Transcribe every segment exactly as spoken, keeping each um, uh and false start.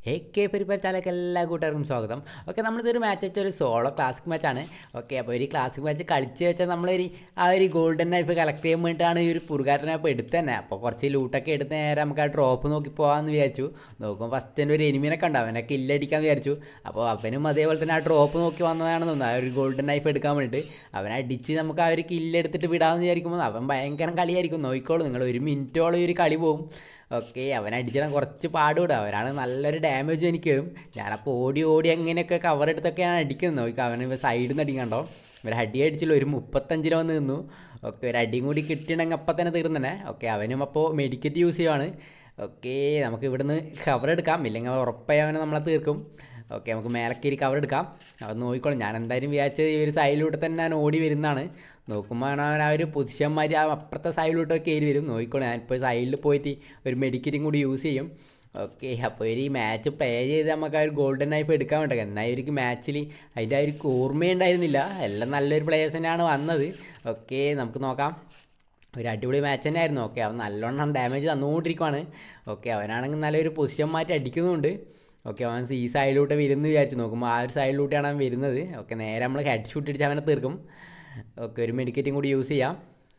A K പരിപാടിച്ചാലേക്ക് എല്ലാ കൂട്ടുകാർക്കും സ്വാഗതം. ഓക്കെ, നമ്മളിതൊരു മാച്ച് വെച്ചാൽ ഒരു സോളോ ക്ലാസിക് മാച്ചാണ്. ഓക്കെ, അപ്പോൾ ഒരു ക്ലാസിക് മാച്ച് കളിച്ച് വെച്ചാൽ നമ്മളൊരു ആ ഒരു ഗോൾഡൻ നൈഫ് കളക്ട് ചെയ്യാൻ വേണ്ടിയിട്ടാണ് ഈ ഒരു പുറുകാരനെ അപ്പോൾ എടുത്ത് തന്നെ. അപ്പോൾ കുറച്ച് ലൂട്ടൊക്കെ എടുത്ത് നേരെ നമുക്ക് ആ ഡ്രോപ്പ് നോക്കി പോകാമെന്ന് വിചാരിച്ചു. നോക്കുമ്പോൾ ഫസ്റ്റ് തന്നെ ഒരു എനിമീനൊക്കെ ഉണ്ട്, അവനെ കില്ലടിക്കാമെന്ന് വിചാരിച്ചു. അപ്പോൾ അവനും അതേപോലെ തന്നെ ആ ഡ്രോപ്പ് നോക്കി വന്നതാണെന്ന് തോന്നുന്നു, ആ ഒരു ഗോൾഡൻ നൈഫ് എടുക്കാൻ വേണ്ടിയിട്ട്. അവനെ അടിച്ച് നമുക്ക് ആ ഒരു കില്ലെടുത്തിട്ട് വിടാമെന്ന് വിചാരിക്കുമ്പോൾ അവൻ ഭയങ്കര കളിയായിരിക്കും. നോക്കിക്കോളൂ നിങ്ങൾ, ഒരു മിനിറ്റോളം ഈ ഒരു കളി പോകും. ഓക്കെ, അവനടിച്ചിടാൻ കുറച്ച് പാടുകൂടും, അവനാണ് നല്ലൊരു ഡാമേജും എനിക്ക് വരും. ഞാനപ്പോൾ ഓടി ഓടി അങ്ങനെയൊക്കെ കവർ എടുത്തൊക്കെയാണ് അടിക്കുന്നത്. നോക്കി അവന് സൈഡിൽ നിന്ന് അടിക്കണ്ടോ, ഒരു അടി അടിച്ചില്ല, ഒരു മുപ്പത്തഞ്ചിൽ വന്ന് നിന്നു. ഓക്കെ, ഒരു അടിയും കൂടി കിട്ടിയിട്ടുണ്ടെങ്കിൽ അപ്പം തന്നെ തീർന്നെ. ഓക്കെ, അവനും അപ്പോൾ മെഡിക്കറ്റ് യൂസ് ചെയ്യുവാണ്. ഓക്കെ, നമുക്ക് ഇവിടുന്ന് കവർ എടുക്കാം, ഇല്ലെങ്കിൽ ഉറപ്പായി അവനെ നമ്മളെ തീർക്കും. ഓക്കെ, നമുക്ക് മേലക്കേരി കവർ എടുക്കാം. അവൻ നോക്കിക്കോളും. ഞാൻ എന്തായാലും വിചാരിച്ചത് ഈ ഒരു സൈഡിലൂടെ തന്നെ ഞാൻ ഓടി വരുന്നതാണ്. നോക്കുമ്പോൾ അവൻ ആ ഒരു പൊസിഷന്മാർ ആ അപ്പുറത്തെ സൈഡിലോട്ടൊക്കെ കയറി വരും. നോക്കിക്കോളും, ഞാനിപ്പോൾ സൈഡിൽ പോയിട്ട് ഒരു മെഡിക്കറ്റും കൂടി യൂസ് ചെയ്യും. ഓക്കെ, അപ്പോൾ ഈ മാച്ച് പ്ലേ ചെയ്ത് നമുക്ക് ആ ഒരു ഗോൾഡൻ നൈഫ് എടുക്കാൻ വേണ്ടത്. എന്നാൽ ഇവർക്ക് മാച്ചിൽ അതിൻ്റെ ആ ഒരു ഓർമ്മയുണ്ടായിരുന്നില്ല. എല്ലാം നല്ലൊരു പ്ലേയേഴ്സ് തന്നെയാണ് വന്നത്. ഓക്കെ, നമുക്ക് നോക്കാം. ഒരു അടിപൊളി മാച്ച് തന്നെ ആയിരുന്നു. ഓക്കെ, അവൻ നല്ലോണം ഡാമേജ് തന്നുകൊണ്ടിരിക്കുവാണ്. ഓക്കെ, അവനാണെങ്കിൽ നല്ലൊരു പൊസിഷൻ മാറ്റി അടിക്കുന്നുണ്ട്. ഓക്കെ, അവൻ ഈ സൈഡിലോട്ട് വരുന്നു വിചാരിച്ചു. നോക്കുമ്പോൾ ആ ഒരു സൈഡിലോട്ടാണ് അവൻ വരുന്നത്. ഓക്കെ, നേരെ നമ്മൾ ഹെഡ് ഷൂട്ട് അടിച്ച് അവനെ തീർക്കും. ഓക്കെ, ഒരു മെഡിക്കറ്റും കൂടി യൂസ് ചെയ്യാം.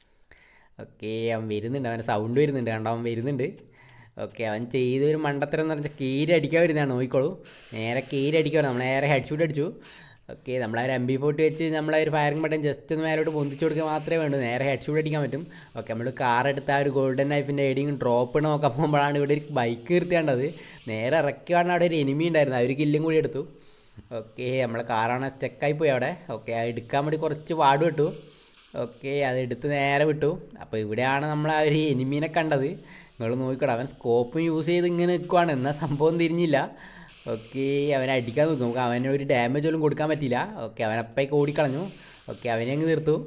ഓക്കെ, അവൻ വരുന്നുണ്ട്, അവൻ്റെ സൗണ്ട് വരുന്നുണ്ട്, കണ്ടോ അവൻ വരുന്നുണ്ട്. ഓക്കെ, അവൻ ചെയ്തൊരു മണ്ടത്തരം എന്ന് പറഞ്ഞാൽ കീരി അടിക്കാൻ വരുന്നതാണ്. നോക്കിക്കോളൂ, നേരെ കീരി അടിക്കുകയാണ്. നമ്മൾ നേരെ ഹെഡ് ഷൂട്ട് അടിച്ചു. ഓക്കെ, നമ്മളാ ഒരു എം ബി ഫോർട്ടി വെച്ച് നമ്മളെ ഒരു ഫയറിംഗ് ബട്ടൺ ജസ്റ്റ് ഒന്ന് മേലോട്ട് പൊന്തിച്ചു കൊടുക്കുക മാത്രമേ വേണ്ടൂ, നേരെ ഹെഡ് ഷൂട്ട് അടിക്കാൻ പറ്റും. ഓക്കെ, നമ്മൾ കാർ എടുത്ത് ആ ഒരു ഗോൾഡൻ നൈഫിൻ്റെ എഡിങ് ഡ്രോപ്പ് നോക്കാൻ പോകുമ്പോഴാണ് ഇവിടെ ഒരു ബൈക്ക് നിർത്തിയേണ്ടത്. നേരെ ഇറക്കിയാണ് അവിടെ ഒരു എനിമി ഉണ്ടായിരുന്നു, ആ ഒരു കില്ലും കൂടി എടുത്തു. ഓക്കെ, നമ്മളെ കാറാണ് സ്റ്റക്കായി പോയി അവിടെ. ഓക്കെ, അത് എടുക്കാൻ വേണ്ടി കുറച്ച് പാട് വിട്ടു. ഓക്കെ, അത് എടുത്ത് നേരെ വിട്ടു. അപ്പോൾ ഇവിടെയാണ് നമ്മൾ ആ ഒരു എനിമീനെ കണ്ടത്. നിങ്ങൾ നോക്കിക്കോട്ടെ, അവൻ സ്കോപ്പും യൂസ് ചെയ്ത് ഇങ്ങനെ നിൽക്കുവാണ്, എന്നാൽ സംഭവം തിരിഞ്ഞില്ല. ഓക്കെ, അവനെ അടിക്കാൻ നോക്കും, നമുക്ക് അവന് ഒരു ഡാമേജ് പോലും കൊടുക്കാൻ പറ്റില്ല. ഓക്കെ, അവനപ്പേക്ക് ഓടിക്കളഞ്ഞു. ഓക്കെ, അവനെ അങ്ങ് തീർത്തു.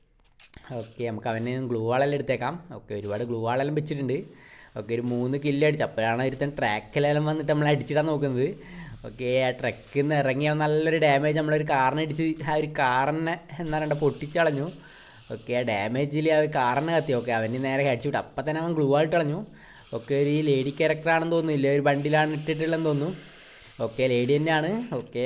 ഓക്കെ, നമുക്ക് അവനെ ഗ്ലൂ വാളെല്ലാം എടുത്തേക്കാം. ഓക്കെ, ഒരുപാട് ഗ്ലൂ വാളെല്ലാം വെച്ചിട്ടുണ്ട്. ഓക്കെ, ഒരു മൂന്ന് കില്ല് അടിച്ചു. അപ്പോഴാണ് ഒരുത്തൻ ട്രാക്കിലെല്ലാം വന്നിട്ട് നമ്മൾ അടിച്ചിടാൻ നോക്കുന്നത്. ഓക്കെ, ആ ട്രക്കിൽ നിന്ന് ഇറങ്ങിയ നല്ലൊരു ഡാമേജ് നമ്മളൊരു കാറിനെ അടിച്ച് ആ ഒരു കാറിനെ എന്താ പറയുക പൊട്ടിച്ച് കളഞ്ഞു. ഓക്കെ, ആ ഡാമേജിൽ ആ ഒരു കാറിനെ കത്തി. ഓക്കെ, അവന് നേരെ ഹെഡ് ഷൂട്ട്, അപ്പം തന്നെ അവൻ ഗ്ലൂ ആയിട്ട് കളഞ്ഞു. ഓക്കെ, ഒരു ഈ ലേഡി ക്യാരക്ടറാണെന്ന് തോന്നുന്നില്ല, ഒരു ബണ്ടിലാണ് ഇട്ടിട്ടുള്ളതെന്ന് തോന്നുന്നു. ഓക്കെ, ലേഡി തന്നെയാണ്. ഓക്കെ,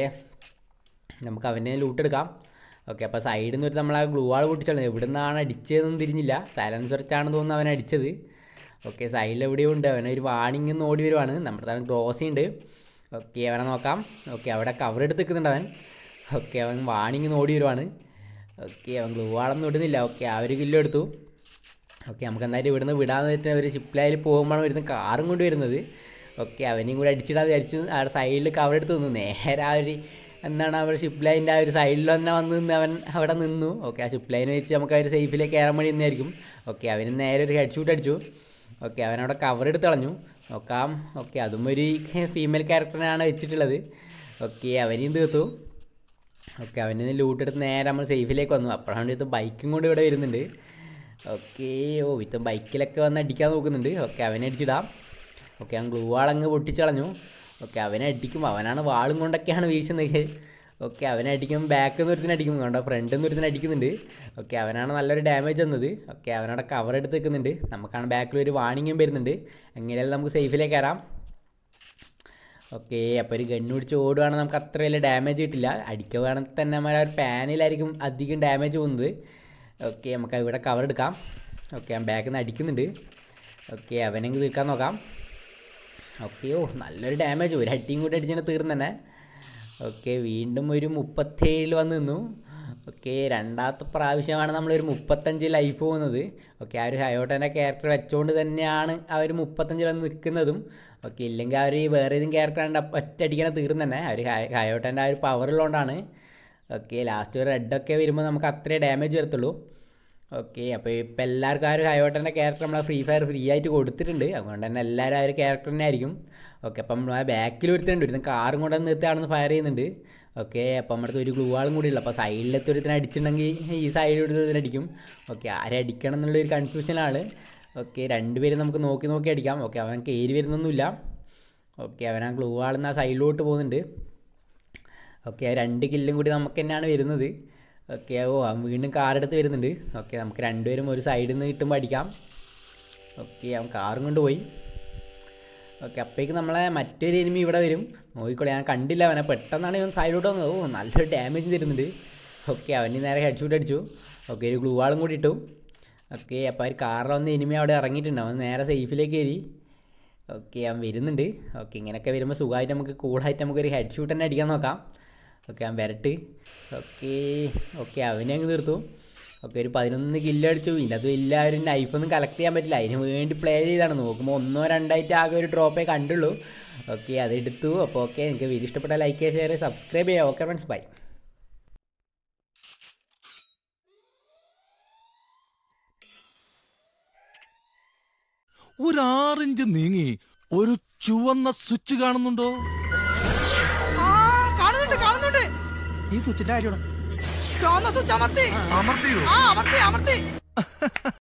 നമുക്ക് അവനെ ലൂട്ട് എടുക്കാം. ഓക്കെ, അപ്പോൾ സൈഡിൽ നിന്ന് ഒരു നമ്മൾ ആ ഗ്ലൂ വാൾ പൊട്ടിച്ചത് എവിടെ നിന്നാണ് അടിച്ചതെന്നും തിരിഞ്ഞില്ല. സൈലൻസ് വെച്ചാണെന്ന് തോന്നുന്നു അവൻ അടിച്ചത്. ഓക്കെ, സൈഡിൽ എവിടെയും ഉണ്ട്, അവനൊരു വാണിംഗ് നിന്ന് ഓടി വരുവാണ്. നമ്മുടെ തന്നെ ഗ്രോസി ഉണ്ട്. ഓക്കെ, അവനെ നോക്കാം. ഓക്കെ, അവിടെ കവർ എടുത്ത് നിൽക്കുന്നുണ്ട് അവൻ. ഓക്കെ, അവൻ വാണിംഗ് ഓടി വരുവാണ്. ഓക്കെ, അവൻ ഗ്ലൂ വാളൊന്നും ഇടുന്നില്ല. ഓക്കെ, ആ ഒരു കില്ലോ എടുത്തു. ഓക്കെ, നമുക്ക് എന്തായാലും ഇവിടുന്ന് വിടാമെന്ന് വെച്ചാൽ ഒരു ഷിപ്പ്ലായിൽ പോകുമ്പോഴാണ് വരുന്നത് കാറും കൊണ്ട് വരുന്നത്. ഓക്കെ, അവനെയും കൂടി അടിച്ചിടാൻ വിചാരിച്ചു. ആ സൈഡിൽ കവർ എടുത്ത് നിന്നു. നേരെ ആ ഒരു എന്താണ് ആ ഒരു ഷിപ്പ് ലൈൻ്റെ ആ ഒരു സൈഡിൽ തന്നെ വന്ന് നിന്ന് അവൻ അവിടെ നിന്നു. ഓക്കെ, ആ ഷിപ്പ് ലൈൻ വെച്ച് നമുക്ക് ആ ഒരു സേഫിലേക്ക് കയറാൻ വേണ്ടി നിന്നായിരിക്കും. ഓക്കെ, അവന് നേരെ ഒരു ഹെഡ് ഷൂട്ട് അടിച്ചു. ഓക്കെ, അവനവിടെ കവർ എടുത്ത് കളഞ്ഞു. നോക്കാം. ഓക്കെ, അതും ഒരു ഫീമെയിൽ ക്യാരക്ടറിനാണ് വെച്ചിട്ടുള്ളത്. ഓക്കെ, അവനെയും തീർത്തു. ഓക്കെ, അവന് ലൂട്ട് എടുത്ത് നേരെ നമ്മൾ സേഫിലേക്ക് വന്നു. അപ്പോഴാണ് ഇത് ബൈക്കും കൊണ്ട് ഇവിടെ വരുന്നുണ്ട്. ഓക്കെ, ഓ ഇപ്പം ബൈക്കിലൊക്കെ വന്ന് അടിക്കാൻ നോക്കുന്നുണ്ട്. ഓക്കെ, അവനെ അടിച്ചിടാം. ഓക്കെ, അവൻ ഗ്ലൂ വാളങ്ങ് പൊട്ടിച്ച് കളഞ്ഞു. ഓക്കെ, അവനെ അടിക്കും, അവനാണ് വാളും കൊണ്ടൊക്കെയാണ് വീശുന്നത്. ഓക്കെ, അവനെ അടിക്കുമ്പോൾ ബാക്കിൽ നിന്ന് ഒരുത്തിന് അടിക്കും, കണ്ടോ ഫ്രണ്ടിൽ നിന്ന് ഒരുത്തിന് അടിക്കുന്നുണ്ട്. ഓക്കെ, അവനാണ് നല്ലൊരു ഡാമേജ് വന്നത്. ഓക്കെ, അവനവിടെ കവർ എടുത്ത് നിൽക്കുന്നുണ്ട്. നമുക്കാണ് ബാക്കിൽ ഒരു വാണിങ്ങും വരുന്നുണ്ട്. എങ്ങനെയാലും നമുക്ക് സേഫിലേക്ക് കയറാം. ഓക്കെ, അപ്പോൾ ഒരു ഗണ്ണ് പിടിച്ച് ഓടുകയാണെങ്കിൽ നമുക്ക് അത്ര വലിയ ഡാമേജ് കിട്ടില്ല. അടിക്കുകയാണെങ്കിൽ തന്നെ നമ്മൾ ആ ഒരു പാനിലായിരിക്കും അധികം ഡാമേജ് പോകുന്നത്. ഓക്കെ, നമുക്ക് ഇവിടെ കവർ എടുക്കാം. ഓക്കെ, അവൻ ബാക്കിൽ നിന്ന് അടിക്കുന്നുണ്ട്. ഓക്കെ, അവനെങ്കിൽ തീർക്കാൻ നോക്കാം. ഓക്കെ, ഓ നല്ലൊരു ഡാമേജ്, ഒരു അടിയും കൂടി അടിച്ചാൽ തീർന്നു തന്നെ. ഓക്കെ, വീണ്ടും ഒരു മുപ്പത്തേഴിൽ വന്ന് നിന്നു. ഓക്കെ, രണ്ടാമത്തെ പ്രാവശ്യമാണ് നമ്മളൊരു മുപ്പത്തഞ്ച് ലൈഫ് പോകുന്നത്. ഓക്കെ, ആ ഒരു ഹയോട്ടൻ്റെ ക്യാരക്ടർ വെച്ചുകൊണ്ട് തന്നെയാണ് ആ ഒരു മുപ്പത്തഞ്ചിൽ വന്ന് നിൽക്കുന്നതും. ഓക്കെ, ഇല്ലെങ്കിൽ ആ ഒരു വേറെ ഏതെങ്കിലും ക്യാരക്ടറാണ് ഒറ്റയടിക്കാനെ തീർന്നു തന്നെ. ആ ഒരു ഹയോട്ടൻ്റെ ആ ഒരു പവറുള്ളതുകൊണ്ടാണ്. ഓക്കെ, ലാസ്റ്റ് ഒരു റെഡൊക്കെ വരുമ്പോൾ നമുക്ക് അത്രേ ഡാമേജ് വരത്തുള്ളൂ. ഓക്കെ, അപ്പോൾ ഇപ്പോൾ എല്ലാവർക്കും ആ ഒരു ഹയോട്ടൻ്റെ ക്യാരക്ടർ നമ്മളെ ഫ്രീ ഫയർ ഫ്രീ ആയിട്ട് കൊടുത്തിട്ടുണ്ട്. അതുകൊണ്ട് തന്നെ എല്ലാവരും ആ ഒരു ക്യാരക്ടർ തന്നെ ആയിരിക്കും. ഓക്കെ, അപ്പം നമ്മളെ ബാക്കിൽ ഒരുത്തനുണ്ട്, ഒരുത്തൻ കാറും കൊണ്ടുവന്ന് നിർത്തിയാണെന്ന് ഫയർ ചെയ്യുന്നുണ്ട്. ഓക്കെ, അപ്പോൾ നമ്മുടെ അടുത്ത് ഒരു ഗ്ലൂ വാളും കൂടി ഉള്ളു. അപ്പോൾ സൈഡിലത്തെ ഒരുത്തനെ അടിച്ചിട്ടുണ്ടെങ്കിൽ ഈ സൈഡിൽ ഒരുത്തനെ അടിക്കും. ഓക്കെ, ആരെ അടിക്കണം എന്നുള്ളൊരു കൺഫ്യൂഷനാണ്. ഓക്കെ, രണ്ടുപേരും നമുക്ക് നോക്കി നോക്കി അടിക്കാം. ഓക്കെ, അവൻ കയറി വരുന്നൊന്നുമില്ല. ഓക്കെ, അവൻ ആ ഗ്ലൂ വാളിൽ നിന്ന് ആ സൈഡിലോട്ട് പോകുന്നുണ്ട്. ഓക്കെ, ആ രണ്ട് കില്ലും കൂടി നമുക്ക് തന്നെയാണ് വരുന്നത്. ഓക്കെ, ഓ അവൻ വീണ്ടും കാറെടുത്ത് വരുന്നുണ്ട്. ഓക്കെ, നമുക്ക് രണ്ടുപേരും ഒരു സൈഡിൽ നിന്ന് കിട്ടുമ്പോൾ അടിക്കാം. ഓക്കെ, അവൻ കാറും കൊണ്ട് പോയി. ഓക്കെ അപ്പോഴേക്ക് നമ്മളെ മറ്റൊരു എനിമി ഇവിടെ വരും. നോക്കിക്കോളെ, ഞാൻ കണ്ടില്ല അവനെ. പെട്ടെന്നാണ് ഇവൻ സൈഡിലോട്ട് വന്നത്. ഓ നല്ലൊരു ഡാമേജ് തരുന്നുണ്ട്. ഓക്കെ അവന് നേരെ ഹെഡ് ഷൂട്ട് അടിച്ചു. ഓക്കെ ഒരു ഗ്ലൂ വാളും കൂടി ഇട്ടു. ഓക്കെ അപ്പോൾ ഒരു കാറിൽ വന്ന് എനിമി അവിടെ ഇറങ്ങിയിട്ടുണ്ട്. അവൻ നേരെ സേഫിലേക്ക് കയറി. ഓക്കെ അവൻ വരുന്നുണ്ട്. ഓക്കെ ഇങ്ങനെയൊക്കെ വരുമ്പോൾ സുഖമായിട്ട് നമുക്ക് കൂളായിട്ട് നമുക്കൊരു ഹെഡ് ഷൂട്ട് തന്നെ അടിക്കാൻ നോക്കാം. ഓക്കെ അവൻ വരട്ട്. ഓക്കെ ഓക്കെ അവനെ അങ്ങ് തീർത്തു. ഓക്കെ ഒരു പതിനൊന്ന് കില്ലടിച്ചു. ഇതിനകത്ത് എല്ലാവരും നൈഫൊന്നും കളക്ട് ചെയ്യാൻ പറ്റില്ല, അതിന് വേണ്ടി പ്ലേ ചെയ്താണ്. നോക്കുമ്പോൾ ഒന്നോ രണ്ടായിട്ട് ആകെ ഒരു ഡ്രോപ്പേ കണ്ടുള്ളൂ. ഓക്കെ അതെടുത്തു. അപ്പോൾ ഓക്കെ നിങ്ങൾക്ക് വീഡിയോ ഇഷ്ടപ്പെട്ട ലൈക്ക് ചെയ്യുക, ഷെയർ, സബ്സ്ക്രൈബ് ചെയ്യുക. Okay friends bye. ഒരു ആറിഞ്ച് നീങ്ങി ഒരു ചുവന്ന സ്വിച്ച് കാണുന്നുണ്ടോ? കാണുന്നുണ്ട് കാണുന്നുണ്ട്. ഈ സ്വിച്ചിന്റെ കാര്യമാണ്. ചുവന്ന സ്വിച്ച് അമർത്തി. അമർത്തിയോ? ആ അമർത്തി അമർത്തി.